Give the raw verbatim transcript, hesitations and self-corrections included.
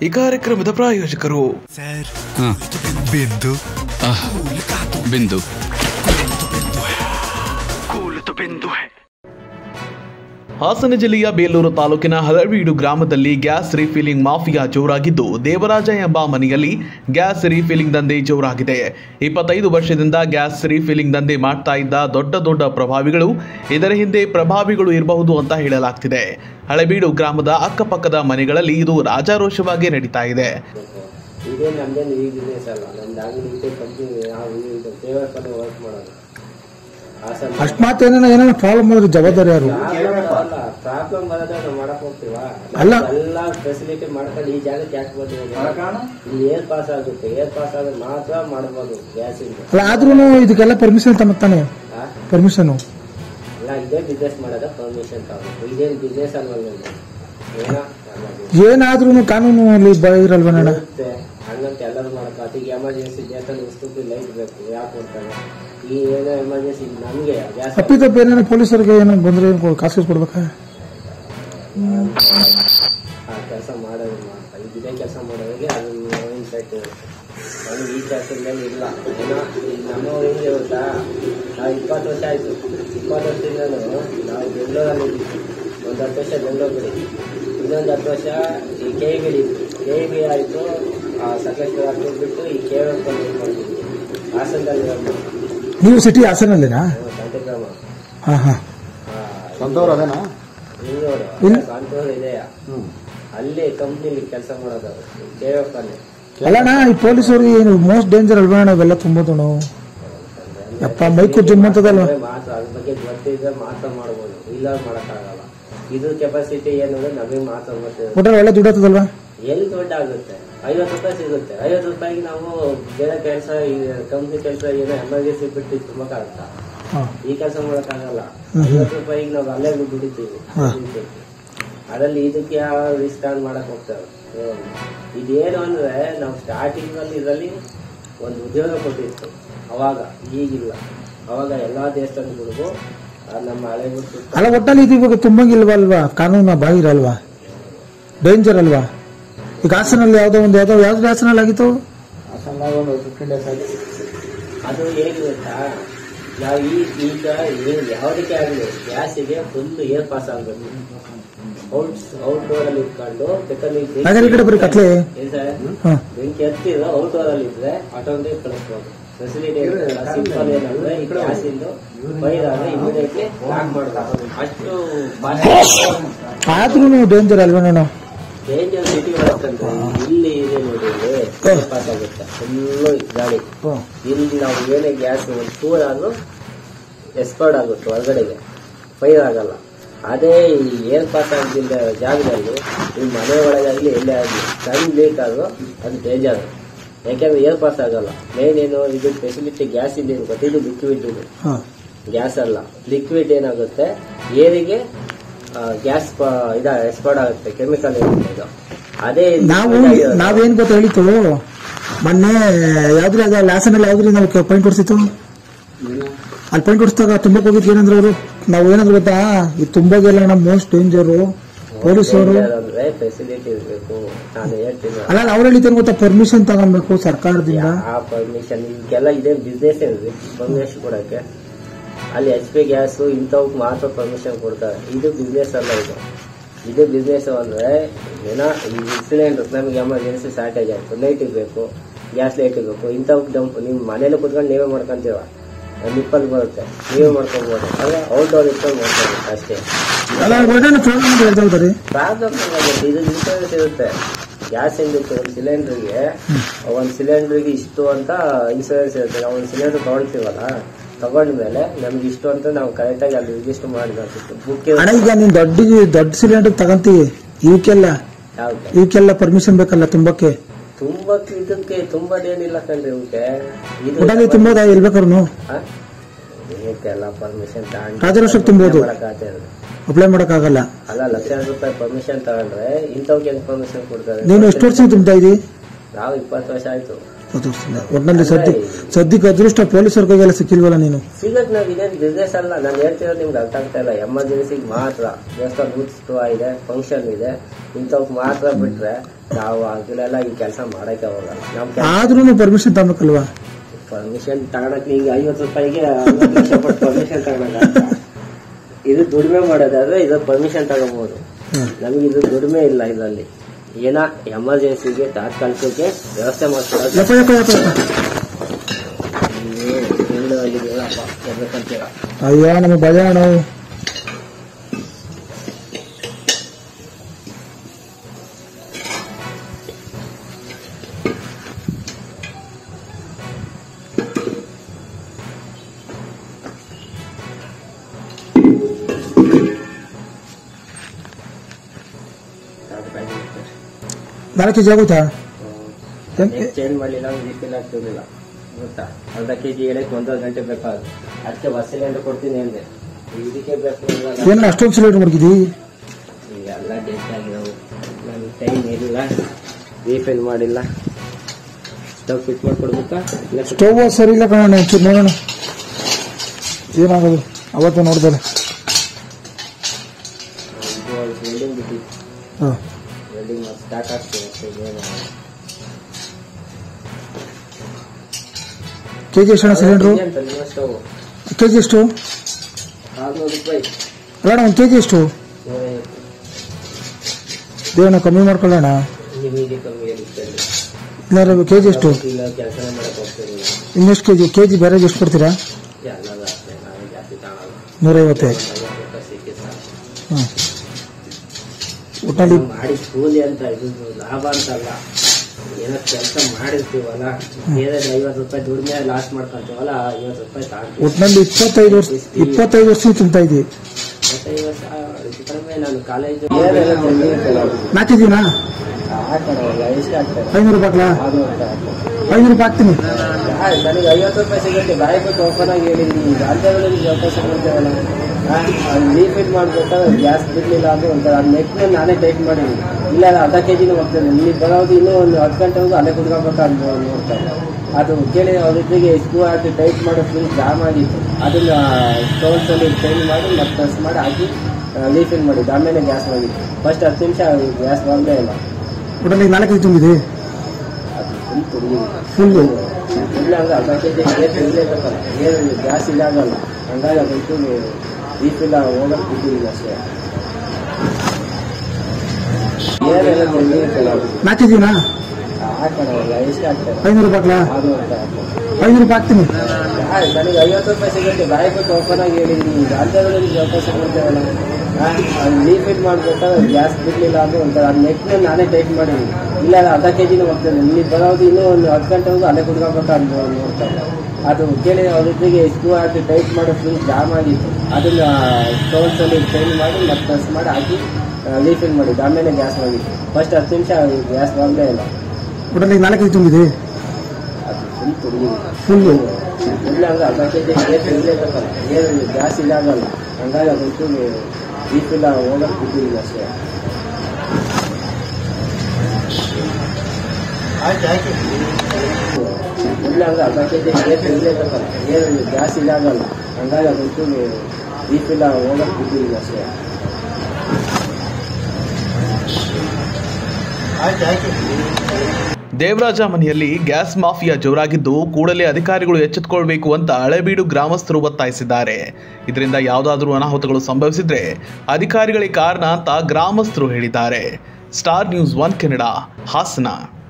ಈ ಕಾರ್ಯಕ್ರಮದ ಪ್ರಾಯೋಜಕರು ಸರ್ ಬಿಂದು ಬಿಂದು ಹಾಸನ ಜಿಲ್ಲೆಯ ಬೇಲೂರು ತಾಲೂಕಿನ ಹಳಬೀಡು ಗ್ರಾಮದಲ್ಲಿ ಗ್ಯಾಸ್ ರೀಫಿಲಿಂಗ್ ಮಾಫಿಯಾ ಜೋರಾಗಿದ್ದು, ದೇವರಾಜ ಎಂಬ ಮನೆಯಲ್ಲಿ ಗ್ಯಾಸ್ ರೀಫಿಲಿಂಗ್ ದಂಧೆ ಜೋರಾಗಿದೆ. ಇಪ್ಪತ್ತೈದು ವರ್ಷದಿಂದ ಗ್ಯಾಸ್ ರೀಫಿಲಿಂಗ್ ದಂಧೆ ಮಾಡ್ತಾ ಇದ್ದ ದೊಡ್ಡ ದೊಡ್ಡ ಪ್ರಭಾವಿಗಳು ಇದರ ಹಿಂದೆ ಪ್ರಭಾವಿಗಳು ಇರಬಹುದು ಅಂತ ಹೇಳಲಾಗ್ತಿದೆ. ಹಳಬೀಡು ಗ್ರಾಮದ ಅಕ್ಕಪಕ್ಕದ ಮನೆಗಳಲ್ಲಿ ಇದು ರಾಜಾರೋಷವಾಗಿ ನಡೀತಾ ಇದೆ. ಅಷ್ಟ್ಮಾತ್ ಏನೇನೋ ಏನೇನೋ ಪ್ರಾಬ್ಲಮ್ ಆದ್ರೆ ಜವಾಬ್ದಾರಿ ಯಾರು? ಪ್ರಾಬ್ಲಮ್ ಬರೋದ್ರೆ ನಾವು ಮಾಡಕ್ ಹೋಗ್ತೀವ? ಅಲ್ಲ, ಎಲ್ಲ ಫೆಸಿಲಿಟಿ ಮಾಡ್ಕೊಂಡು ಈ ಜಾಗಕ್ಕೆ ಯಾಕೆ ಬಂದಿರೋದು? ಇಲ್ಲಿ ಏರ್ ಪಾಸ್ ಆಗುತ್ತೆ, ಏರ್ ಪಾಸ್ ಆದ್ರೆ ಮಾತ್ರ ಮಾಡಬಹುದು ಗ್ಯಾಸ್ ಇಂದ. ಅಲ್ಲ, ಆದ್ರೂ ಇದಕ್ಕೆಲ್ಲ ಪರ್ಮಿಷನ್ ತಮ್ಮತ್ತಾನೆ ಪರ್ಮಿಷನ್ ಅಲ್ಲ, ಇದೇ ಬಿಸ್ನೆಸ್ ಮಾಡೋದ ಪರ್ಮಿಷನ್ ತಗೋಬೇಕು. ಇದೇನು ಬಿಸ್ನೆಸ್ ಅಲ್ವಲ್ಲ, ಏನೋ ಏನಾದ್ರೂ ಕಾನೂನು ಅಲ್ಲಿ ಇರಲ್ವ? ಇರುತ್ತೆ ಹಂಗಂತ ಎಲ್ಲರೂ ಮಾಡಕ್ಕ. ಈಗ ಎಮರ್ಜೆನ್ಸಿ ದೇವಸ್ಥಾನ ವಸ್ತುಕ್ಕೆ ಲೈಟ್ ಬೇಕು, ಯಾಕೆ ಕೊಡ್ತಾರೆ? ಈ ಏನೋ ಎಮರ್ಜೆನ್ಸಿ ನಮ್ಗೆ ಗ್ಯಾಸ್ ಅಪ್ಪಿತಪ್ಪ ಏನೇನೋ ಪೊಲೀಸರಿಗೆ ಏನೋ ಬಂದ್ರೆ ಕಾಸು ಕೊಡ್ಬೇಕಾ? ಆ ಕೆಲಸ ಮಾಡೋದು ಮಾಡ್ತಾ ಈಗ ಇದೇ ಕೆಲಸ ಮಾಡೋರಿಗೆ ಅದನ್ನ ಇನ್ಸೈಟ್ ಇರುತ್ತೆ. ನನಗೆ ಈ ಕೆಲಸದ ಮೇಲೆ ಇಲ್ಲ. ಏನೋ ನಮ್ಮ ಹೆಂಗೆ ಗೊತ್ತಾ, ನಾವು ಇಪ್ಪತ್ತು ವರ್ಷ ಆಯ್ತು, ಇಪ್ಪತ್ತು ವರ್ಷದಿಂದಲೂ ನಾವು ಬೆಂಗಳೂರಲ್ಲಿ ಇದ್ದೀವಿ. ಒಂದು ಹತ್ತು ವರ್ಷ ಬೆಂಗಳೂರು ಬಿಡಿ, ಇನ್ನೊಂದು ಹತ್ತು ವರ್ಷ ಈ K E B K E B ಆಯಿತು, ಸಕಲೇಶ್ವರ ಹಾಕಿ ಬಿಟ್ಟು ಈ ಕೆ ವಿ ಮಾಡ್ತೀವಿ. ಹಾಸನದಲ್ಲಿ ನೀವು ಸಿಟಿ ಹಾಸನಲ್ಲಿನಾ? ಸಂತಗ್ರಾಮ ಹಾ ಹಾ ಸಂತೂರು ಅದೇನಾ? ಸಂತೂರು ಇದೆಯಾ? ಅಲ್ಲಿ ಕಂಪ್ನಿಲಿ ಕೆಲಸ ಮಾಡೋದು ಕೆ ವಿ ಎಫ್ ಅಲ್ಲಿ. ಅಲ್ಲಣ್ಣ, ಈ ಪೊಲೀಸರು ಏನು ಮೋಸ್ಟ್ ಡೇಂಜರ್ ಅಲ್ವಾ ನಾವೆಲ್ಲ ತುಂಬೋದು ನಾವು? ಯಪ್ಪ ಮೈಕು ಜಿಮ್ ಅಂತದಲ್ವಾ? ಮಾತ್ರ ಅದ್ರ ಬಗ್ಗೆ ಗೊತ್ತಿದ್ರೆ ಮಾತ್ರ ಮಾಡ್ಬೋದು, ಇಲ್ಲ ಮಾಡಕ್ಕಾಗಲ್ಲ. ಇದು ಕೆಪಾಸಿಟಿ ಏನಂದ್ರೆ ನಮಗೆ ಮಾತ್ರ ಗೊತ್ತಿದೆ. ಒಟ್ಟಾರೆ ಒಳ್ಳೆ ದುಡ್ಡು ಆಗ್ತದಲ್ವಾ? ಎಲ್ಲಿ ದುಡ್ಡು ಆಗುತ್ತೆ? ಐವತ್ತು ರೂಪಾಯಿ ಸಿಗುತ್ತೆ. ಐವತ್ತು ರೂಪಾಯಿಗೆ ನಾವು ಬೇರೆ ಕೆಲಸ, ಕಂಪ್ನಿ ಕೆಲಸ ಏನೋ ಎಮರ್ಜೆನ್ಸಿ ಬಿಟ್ಟು ತುಂಬಕ್ಕಾಗತ್ತಾ? ಈ ಕೆಲಸ ಮಾಡಕ್ಕಾಗಲ್ಲ. ಐವತ್ತು ರೂಪಾಯಿಗೆ ನಾವು ಅಲ್ಲೇ ದುಡಿತೀವಿ. ಅದ್ರಲ್ಲಿ ಇದಕ್ಕೆ ಯಾವ ರಿಸ್ಕ್ ಆನ್ ಮಾಡಕ್ ಹೋಗ್ತೇವೆ? ಇದೇನು ಅಂದ್ರೆ ನಾವು ಸ್ಟಾರ್ಟಿಂಗ್ ಅಲ್ಲಿ ಇದರಲ್ಲಿ ಒಂದು ಉದ್ಯೋಗ ಕೊಟ್ಟಿತ್ತು ಅವಾಗ, ಈಗಿಲ್ಲ. ಅವಾಗ ಎಲ್ಲಾ ದೇವಸ್ಥಾನಗಳಿಗೂ ನಮ್ಮ ಹಳೆ ಬಿಟ್ಟು ಅಲ್ಲ, ಒಟ್ಟಲ್ಲಿ ಇದು ಇವಾಗ ತುಂಬಂಗಿಲ್ವಲ್ವಾ? ಕಾನೂನು ಬಾಹಿರಲ್ವಾ? ಡೇಂಜರ್ ಅಲ್ವಾ? ಈಗ ಹಾಸನಲ್ಲಿ ಯಾವ್ದೋ ಒಂದು ಯಾವ್ದೋ ಯಾವ್ದು ಹಾಸನಲ್ಲಿ ಆಗಿತ್ತು? ಅದು ಹೇಗೆ ಗೊತ್ತಾ, ನಾವು ಈ ಈಗ ಯಾವುದಕ್ಕೆ ಆಗಲಿ ಗ್ಯಾಸಿಗೆ ಫುಲ್ ಏರ್ ಪಾಸ್ ಆಗಬೇಕು. ಔಟ್ ಔಟ್ ಡೋರ್ ಅಲ್ಲಿ ಇಟ್ಕೊಂಡು ಕತ್ಲೆ ಬೆಂಕಿ ಹತ್ತಿರೋ ಔಟ್ ಡೋರ್ ಅಲ್ಲಿ ಇದ್ರೆ ಆಟೋಮೆಟಿಕ್ ಕಳಿಸ್ಬೋದು. ಫೆಸಿಲಿಟಿ ಸಿಂಪಲ್ ಏನಂದ್ರೆ ಈ ಗ್ಯಾಸ್ ಇಂದು ಫೈರ್ ಆದ್ರೆ ಇಮಿಡಿಯೇಟ್ಲಿ ಲಾಕ್ ಮಾಡಬಹುದು. ಅಷ್ಟು ಆದ್ರೂ ಡೇಂಜರ್ ಅಲ್ವಾ? ನಾನು ಡೇಂಜರ್ ಸಿಟಿ ಬರುತ್ತಂದ್ರೆ ಇಲ್ಲಿ ಇದೆ ನೋಡಿ, ಪಾಸ್ ಆಗುತ್ತೆ ಫುಲ್ಲು ಗಾಳಿ. ಇಲ್ಲಿ ನಾವು ಏನೇ ಗ್ಯಾಸ್ ಒಂದು ಚೂರ್ ಆದ್ರೂ ಎಕ್ಸ್ಪರ್ಟ್ ಆಗುತ್ತೆ, ಹೊರಗಡೆಗೆ ಫೈರ್ ಆಗಲ್ಲ. ಅದೇ ಈ ಏರ್ ಪಾಸ್ ಆಗದಿಲ್ಲ ಜಾಗದಲ್ಲಿ ನಿಮ್ಮ ಮನೆ ಒಳಗಾಗಲಿ ಎಲ್ಲೇ ಆಗಲಿ ಸಣ್ಣ ಲೀಕ್ ಆದ್ರೂ ಅದು ಡೇಂಜರ್. ಯಾಕೆಂದ್ರೆ ಏರ್ ಪಾಸ್ ಆಗಲ್ಲ. ಮೇನ್ ಏನು ಇದು ಫೆಸಿಲಿಟಿ ಗ್ಯಾಸ್ ಇದೆ ಗೊತ್ತಾ, ಇದು ಲಿಕ್ವಿಡ್ ಇದು ಗ್ಯಾಸ್ ಅಲ್ಲ. ಲಿಕ್ವಿಡ್ ಏನಾಗುತ್ತೆ ಏರಿಗೆ ಗ್ಯಾಸ್ ಇದ ಎಕ್ಸ್ಪರ್ಟ್ ಆಗುತ್ತೆ, ಕೆಮಿಕಲ್ ಇರುತ್ತೆ ಇದು. ಅದೇ ನಾವು ನಾವೇನ್ ಗೊತ್ತ ಹೇಳಿತ್ತು ಮೊನ್ನೆ ಯಾವ್ದ್ರಿ ಅದ ಲಾಸನಲ್ಲಿ ಯಾವ್ದ್ರಿ ನಾವು ಪಾಯಿಂಟ್ ಕೊಡ್ಸಿತ್ತು, ಅಲ್ಲಿ ಪಾಯಿಂಟ್ ಕೊಡಿಸಿದಾಗ ತುಂಬಕ್ ಹೋಗಿದ್ವಿ. ಏನಂದ್ರೆ ಅವರು ನಾವು ಏನಂದ್ರೆ ಗೊತ್ತಾ, ಇದು ತುಂಬಾಗೆಲ್ಲ ನಮ್ಮ ಮೋಸ್ಟ್ ಡೇಂಜರು ಪೊಲೀಸರು. ಫೆಸಿಲಿಟಿ ಇರಬೇಕು. ನಾನು ಹೇಳ್ತೀನಿ ಅಲ್ಲ, ಅವ್ರು ಹೇಳಿದ್ದೇನೆ ಗೊತ್ತಾ, ಪರ್ಮಿಷನ್ ತಗೊಬೇಕು ಸರ್ಕಾರದಿಂದ. ಆ ಪರ್ಮಿಷನ್ ಇದಕ್ಕೆಲ್ಲ ಇದೇ ಬಿಸ್ನೆಸ್ ಏನ್ರಿ ಪರ್ಮಿಷನ್ ಕೊಡಕ್ಕೆ? ಅಲ್ಲಿ ಎಚ್ ಪಿ ಗ್ಯಾಸ್ ಇಂಥವಕ್ಕೆ ಮಾತ್ರ ಪರ್ಮಿಷನ್ ಕೊಡ್ತಾರೆ. ಇದು ಬಿಸ್ನೆಸ್ ಅಲ್ಲ. ಇದು ಇದು ಬಿಸ್ನೆಸ್ ಅಂದ್ರೆ ಏನೋ ಈ ಸಿಲಿಂಡರ್ ನಮಗೆ ಎಮರ್ಜೆನ್ಸಿ ಶಾರ್ಟೇಜ್ ಆಯ್ತು, ಲೈಟ್ ಇರಬೇಕು, ಗ್ಯಾಸ್ ಲೈಟ್ ಇರಬೇಕು. ಇಂಥವಕ್ಕೆ ಡಂಪ್ ನಿಮ್ಮ ಮನೇಲಿ ಕುತ್ಕೊಂಡು ನೀವೇ ಮಾಡ್ಕೊಂತೀವ, ನಿಪ್ಪಲ್ಲಿ ಬರುತ್ತೆ, ನೀವೇ ಮಾಡ್ಕೊಬೋದು. ಅಂದ್ರೆ ಔಟ್ ಡೋರ್ ಇಟ್ಕೊಂಡು ಮಾಡ್ಕೋಬೇಕು ಅಷ್ಟೇ. ಪ್ರಾಬ್ಲಮ್ ಇದು ಇನ್ಶೂರೆನ್ಸ್ ಇರುತ್ತೆ. ಗ್ಯಾಸ್ ಏನಿರುತ್ತೆ, ಒಂದು ಸಿಲಿಂಡರ್ಗೆ ಒಂದು ಸಿಲಿಂಡರ್ಗೆ ಇಷ್ಟು ಅಂತ ಇನ್ಶೂರೆನ್ಸ್ ಇರುತ್ತೆ. ನಾವು ಒಂದು ಸಿಲಿಂಡರ್ ತಗೊಳ್ತೀವಲ್ಲ, ತಗೊಂಡ್ಮೇಲೆ ನಮ್ಗೆ ಇಷ್ಟು ಅಂತ ನಾವು ಕರೆಕ್ಟಾಗಿ ಅಲ್ಲಿ ರಿಜಿಸ್ಟರ್ ಮಾಡಿದಾಕಿತ್ತು ಬುಕ್. ಈಗ ನೀನ್ ದೊಡ್ಡ ದೊಡ್ಡ ಸಿಲಿಂಡರ್ ತಗೊಂತೀವಿ, ಇವಕ್ಕೆಲ್ಲ ಇವಕ್ಕೆಲ್ಲ ಪರ್ಮಿಷನ್ ಬೇಕಲ್ಲ ತುಂಬಕ್ಕೆ? ತುಂಬಕ್ಕೆ ಇದಕ್ಕೆ ತುಂಬದೇನಿಲ್ಲ ಕಣ್ರಿ ಇವಕ್ಕೆ. ಇದು ತುಂಬೋದ ಇರ್ಬೇಕಾರು ಇದಕ್ಕೆಲ್ಲ ಪರ್ಮಿಷನ್ ತಗೊಂಡು ರಾಜರೋಷಕ್ಕೆ ತುಂಬೋದು, ಅಪ್ಲೈ ಮಾಡಕ್ಕಾಗಲ್ಲ. ಅಲ್ಲ, ಲಕ್ಷಾಂತರ ರೂಪಾಯಿ ಪರ್ಮಿಷನ್ ತಗೊಂಡ್ರೆ ಇಂಥವ್ಗೆ ಹೆಂಗ್ ಪರ್ಮಿಷನ್ ಕೊಡ್ತಾರೆ? ನೀನು ಎಷ್ಟು ವರ್ಷ ತುಂಬ್ತಾ ಇದ್ದೀವಿ? ನಾವು ಇಪ್ಪತ್ತು ವರ್ಷ ಆಯ್ತು. ಹತ್ತು ವರ್ಷದಿಂದ ಒಟ್ಟಿನಲ್ಲಿ ಸದ್ಯ ಸದ್ಯಕ್ಕೆ ಅದೃಷ್ಟ ಪೊಲೀಸರ ಕೈಗೆಲ್ಲ ಸಿಕ್ಕಿಲ್ವಲ್ಲ ನೀನು? ಸಿಗಕ್ ನಾವ್ ಇದೇನು ಬಿಸ್ನೆಸ್ ಅಲ್ಲ, ನಾನು ಹೇಳ್ತಿರೋದು ನಿಮ್ಗೆ ಅರ್ಥ ಆಗ್ತಾ ಇಲ್ಲ. ಎಮರ್ಜೆನ್ಸಿಗೆ ಮಾತ್ರ ದೇವಸ್ಥಾನ ಉತ್ಸವ ಇದೆ, ಫಂಕ್ಷನ್ ಇದೆ, ಇಂಥವ್ಕ್ ಮಾತ್ರ ಬಿಟ್ರೆ ನಾವು ಅದನ್ನೆಲ್ಲ ಈ ಕೆಲಸ ಮಾಡಕ್ಕೆ ಹೋಗಲ್ಲ. ನಮ್ ಆದ್ರೂ ಪರ್ಮಿಷನ್ ತಗೋಬೇಕಲ್ವಾ? ಪರ್ಮಿಷನ್ ತಗೊಳಕ್ ಈಗ ಐವತ್ತು ರೂಪಾಯಿಗೆ ಲಕ್ಷ ಪಟ್ಟು ಪರ್ಮಿಷನ್ ತಗೊಳಕ ಇದು ದುಡಿಮೆ ಮಾಡೋದಾದ್ರೆ ಇದು ಪರ್ಮಿಷನ್ ತಗೋಬಹುದು. ನಮ್ಗೆ ಇದು ದುಡಿಮೆ ಇಲ್ಲ. ಇದರಲ್ಲಿ ಏನ ಎಮರ್ಜೆನ್ಸಿಗೆ ತಾತ್ಕಾಲಿಕಕ್ಕೆ ವ್ಯವಸ್ಥೆ ಮಾಡ್ಕೊಡೋದು. ಅಯ್ಯೋ ನಮಗೆ ಭಯ ನಾವು ನಾಲ್ಕು ಕೆಜಿ ಆಗುತ್ತಾ? ಚೇಂಜ್ ಮಾಡಲಿಲ್ಲ ರೀಫಿಲ್ ಆಗ್ತಿರ್ಲಿಲ್ಲ ಗೊತ್ತಾ? ಅರ್ಧ ಕೆಜಿ ಹೇಳಕ್ ಒಂದೊಂದು ಗಂಟೆ ಬೇಕಾಗುತ್ತೆ. ಅದಕ್ಕೆ ಬಸ್ ಸಿಲಿಂಡರ್ ಕೊಡ್ತೀನಿ ಅಂದೆ. ಇದಕ್ಕೆ ಬೇಕು ಏನ ಅಷ್ಟೊಂದು ಸಿಲಿಂಡರ್ ಮಾಡ್ಕಿದಿ? ಎಲ್ಲ ಡೆತ್ ಆಗಿದಾವು. ನನಗೆ ಟೈಮ್ ಇರಲಿಲ್ಲ, ರೀಫಿಲ್ ಮಾಡಿಲ್ಲ. Stove fit ಮಾಡ್ಕೊಡ್ಬೇಕಾ? ಸ್ಟವ್ ಸರಿ ಇಲ್ಲ ಕಣ. ನೋಡೋಣ ಏನಾಗೋದು. ಅವತ್ತೇ ನೋಡ್ದಲ್ಲ ವೆಲ್ಡಿಂಗ್ ಬಿಟ್ಟು ಹಾಂ ವೆಲ್ಡಿಂಗ್ ಸ್ಟಾರ್ಟ್ ಆಗ್ತದೆ. ಕೆ ಜಿ ಎಷ್ಟು ಸಿಲಿಂಡ್ರು? ಸ್ಟವ್ ಕೆ ಜಿ ಎಷ್ಟು? ಆರ್ನೂರು ರೂಪಾಯಿ ಅಲ್ಲ ಒಂದು ಕೆ ಜಿ ಎಷ್ಟು? ದೇವಣ್ಣ ಕಮ್ಮಿ ಮಾಡ್ಕೊಳ್ಳೋಣ. ನಿಮಗೆ ಕಮ್ಮಿ ಇರುತ್ತೆ. ಇಲ್ಲ ಕೆ ಜಿ ಎಷ್ಟು? ಇಲ್ಲ ಕೆಲಸ ಮಾಡಕ್ ಹೋಗ್ತೀರಿ. ಇನ್ನೆಷ್ಟು ಕೆ ಜಿ? ಕೆ ಜಿ ಬೇರೆ ಎಷ್ಟು ಕೊಡ್ತೀರಾ? ಎಲ್ಲ ಅಷ್ಟೇ, ನಾವೇ ಜಾಸ್ತಿ ತಗೊಳ್ಳಲ್ಲ. ನೂರೈವತ್ತೈದು. ಹಾಂ ಒಟ್ಟಲ್ಲಿ ಮಾಡಿ ಕೂಲಿ ಅಂತ ಇದು ಲಾಭ ಅಂತಲ್ಲ. ಏನೋ ಕೆಲಸ ಮಾಡಿರ್ತೀವಲ್ಲ, ಏನಾದ್ರು ಐವತ್ತು ರೂಪಾಯಿ ದುಡಿಮೆ ಲಾಸ್ ಮಾಡ್ಕೊಂತೀವಲ್ಲ, ಐವತ್ತು ರೂಪಾಯಿ ತಗೊಂಡು ಒಟ್ಟಿನಲ್ಲಿ ಇಪ್ಪತ್ತೈದು ವರ್ಷ ಇಪ್ಪತ್ತೈದು ವರ್ಷ ತಿಂತಾ ಇದ್ದೀವಿ. ಇಪ್ಪತ್ತೈದು ವರ್ಷ ಹೆಚ್ಚು ಕಡಿಮೆ ನಾನು ಕಾಲೇಜು ನಾಲ್ಕಿದ್ದೀನಾ? ಎಷ್ಟು ಆಗ್ತದೆ? ಐನೂರು ರೂಪಾಯಿ ಆರ್ನೂರು ರೂಪಾಯಿ ಐನೂರು ರೂಪಾಯಿ ಹಾಕ್ತೀನಿ. ನನಗೆ ಐವತ್ತು ರೂಪಾಯಿ ಸಿಗುತ್ತೆ. ಬಾಯಿ ಬಿಟ್ಟು ಓಪನ್ ಆಗಿ ಹೇಳಿದ್ದೀನಿ. ರಾಜ್ಯಗಳಲ್ಲಿ ಅವಕಾಶ ಕೊಡ್ತೇವಲ್ಲ, ರೀಫಿಲ್ ಮಾಡ್ಬೇಕಾದ್ರೆ ಗ್ಯಾಸ್ ಬಿಡ್ಲಿಲ್ಲ ಅಂದ್ರೆ ಒಂಥರ ಅದು ನೆಕ್ಸ್ಟ್ ನಾನೇ ಟೈಟ್ ಮಾಡಿದ್ದೀನಿ. ಇಲ್ಲ ಅರ್ಧ ಕೆ ಜಿನೂ ಹೋಗ್ತದೆ. ಇಲ್ಲಿ ಬರೋದು ಇನ್ನೂ ಒಂದು ಹತ್ತು ಗಂಟೆವರೆಗೂ ಅಲ್ಲೇ ಕುತ್ಕೊಬೇಕು ಅಂತ ನೋಡ್ತಾರೆ. ಅದು ಕೇಳಿ ಅವ್ರ ಜೊತೆಗೆ ಸ್ಕ್ರೂ ಹಾಕಿ ಟೈಟ್ ಮಾಡೋ ಫುಲ್ ಜಾಮ್ ಆಗಿತ್ತು. ಅದನ್ನ ಸ್ಟೋನ್ಸಲ್ಲಿ ಚೇಂಜ್ ಮಾಡಿ ಮತ್ತೆ ಪ್ರೆಸ್ ಮಾಡಿ ಹಾಕಿ ರೀಫಿಲ್ ಮಾಡಿದ್ದು. ಆಮೇಲೆ ಗ್ಯಾಸ್ ಆಗಿತ್ತು. ಫಸ್ಟ್ ಹತ್ತು ನಿಮಿಷ ಗ್ಯಾಸ್ ಬಂದೇ ಇಲ್ಲ. ಒಟ್ಟಲ್ಲಿ ನಾಲ್ಕೈದು ತುಂಬಿದೆ. ಅದು ಫುಲ್ ತುಂಬಿದೆ. ಫುಲ್ಲು ಇಲ್ಲ ಅಂದ್ರೆ ಅರ್ಧ ಕೆ ಜಿ ಏರ್ ಇರಲೇಬೇಕಲ್ಲ, ಏರ್ ಗ್ಯಾಸ್ ಇದಾಗಲ್ಲ. ಹಂಗಾಗಿ ಅದಂತೂ ರೀಫಿಲ್ ಹೋಗಕ್ಕೆ ಬಿಟ್ಟಿಲ್ಲ ಅಷ್ಟೇ. ಏನೆಲ್ಲ ನಾಲ್ಕಿದ್ದೀನಾ? ಹಾಕೋಣ ಎಷ್ಟು ಆಗ್ತದೆ? ಐನೂರು ರೂಪಾಯಿ ಆರ್ನೂರು ರೂಪಾಯಿ ಐನೂರು ರೂಪಾಯಿ ಹಾಕ್ತೀನಿ. ನನಗೆ ಐವತ್ತು ರೂಪಾಯಿ ಸಿಗುತ್ತೆ. ಬಾಯಿ ಬಿಟ್ಟು ಓಪನ್ ಆಗಿ ಹೇಳಿದ್ದೀನಿ. ರಾಜ್ಯಗಳಲ್ಲಿ ಅವಕಾಶ ಕೊಡ್ತೇವಲ್ಲ, ಅದು ರೀಫಿಲ್ ಮಾಡ್ಬೇಕಾದ್ರೆ ಗ್ಯಾಸ್ ಬಿಡ್ಲಿಲ್ಲ ಅಂದ್ರೆ ಒಂಥರ ಅದು ನೆಕ್ಸ್ಟ್ ನಾನೇ ಟೈಟ್ ಮಾಡಿದ್ದೀನಿ. ಇಲ್ಲ ಅರ್ಧ ಕೆ ಜಿನೂ ಹೋಗ್ತದೆ. ಇಲ್ಲಿ ಬರೋದು ಇನ್ನೂ ಒಂದು ಹತ್ತು ಗಂಟೆವರೆಗೂ ಅಲ್ಲೇ ಕುತ್ಕೊಬೇಕು ಅಂತ ನೋಡ್ತಾರೆ. ಅದು ಕೇಳಿ ಅವ್ರ ಜೊತೆಗೆ ಸ್ಕ್ರೂ ಹಾಕಿ ಟೈಟ್ ಮಾಡೋ ಫುಲ್ ಜಾಮ್ ಆಗಿತ್ತು. ಅದನ್ನ ಸ್ಟೋನ್ಸಲ್ಲಿ ಚೇಂಜ್ ಮಾಡಿ ಮತ್ತೆ ಪ್ರೆಸ್ ಮಾಡಿ ಹಾಕಿ ರೀಫಿಲ್ ಮಾಡಿದ್ದು. ಆಮೇಲೆ ಗ್ಯಾಸ್ ಆಗಿತ್ತು. ಫಸ್ಟ್ ಹತ್ತು ನಿಮಿಷ ಗ್ಯಾಸ್ ಬಂದೇ ಇಲ್ಲ. ಒಟ್ಟಲ್ಲಿ ನಾಲ್ಕೈದು ತುಂಬಿದೆ. ಅದು ಫುಲ್ ತುಂಬಿದೆ. ಫುಲ್ಲು ಇಲ್ಲ ಅಂದ್ರೆ ಅರ್ಧ ಕೆ ಜಿ ಏರ್ ಇರಲೇಬೇಕಲ್ಲ, ಏರ್ ಗ್ಯಾಸ್ ಇದಾಗಲ್ಲ. ಹಂಗಾಗಿ ಅದಂತೂ ರೀಫಿಲ್ ಹೋಗಕ್ಕೆ ಬಿಟ್ಟಿಲ್ಲ ಅಷ್ಟೇ. ಇಲ್ಲ ಅಂದ್ರೆ ಅರ್ಧ ಕೆ ಜಿ ಏರ್ ಇರಲೇಬೇಕಲ್ಲ, ಏರ್ ಗ್ಯಾಸ್ ಇದಾಗಲ್ಲ. ಹಂಗಾಗಿ ಅದಂತೂ ರೀಫಿಲ್ ಹೋಗಕ್ಕೆ ಬಿಟ್ಟಿಲ್ಲ ಅಷ್ಟೇ. ದೇವರಾಜ ಮನೆಯಲ್ಲಿ ಗ್ಯಾಸ್ ಮಾಫಿಯಾ ಜೋರಾಗಿದ್ದು ಕೂಡಲೇ ಅಧಿಕಾರಿಗಳು ಎಚ್ಚೆತ್ತುಕೊಳ್ಬೇಕು ಅಂತ ಹಳೇಬೀಡು ಗ್ರಾಮಸ್ಥರು ಒತ್ತಾಯಿಸಿದ್ದಾರೆ. ಇದರಿಂದ ಯಾವುದಾದ್ರೂ ಅನಾಹುತಗಳು ಸಂಭವಿಸಿದ್ರೆ ಅಧಿಕಾರಿಗಳೇ ಕಾರಣ ಅಂತ ಗ್ರಾಮಸ್ಥರು ಹೇಳಿದ್ದಾರೆ. Star news one Kannada, Hassan.